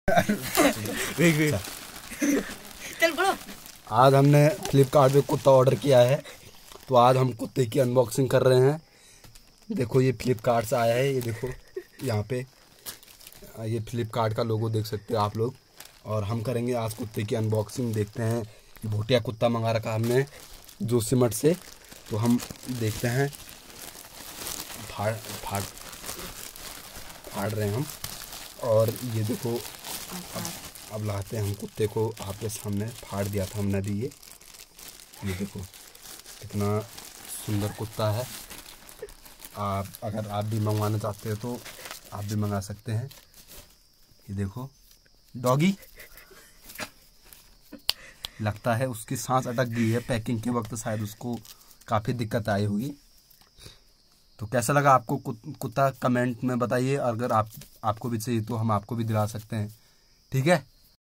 चल पढ़ो। आज हमने फ्लिपकार्ट पे कुत्ता ऑर्डर किया है, तो आज हम कुत्ते की अनबॉक्सिंग कर रहे हैं। देखो ये फ्लिपकार्ट से आया है, ये देखो यहाँ पे ये फ्लिपकार्ट का लोगो देख सकते हो आप लोग। और हम करेंगे आज कुत्ते की अनबॉक्सिंग। देखते हैं, भोटिया कुत्ता मंगा रखा हमने जोशीमठ से, तो हम देखते हैं। फाड़ रहे हैं हम। और ये देखो अब लाते हैं हम कुत्ते को आपके सामने। फाड़ दिया था हमने भी। ये देखो कितना सुंदर कुत्ता है। आप अगर आप भी मंगवाना चाहते हो तो आप भी मंगा सकते हैं। ये देखो डॉगी, लगता है उसकी सांस अटक गई है पैकिंग के वक्त, शायद उसको काफ़ी दिक्कत आई होगी। तो कैसा लगा आपको कुत्ता कमेंट में बताइए। अगर आपको भी चाहिए तो हम आपको भी दिला सकते हैं, ठीक है।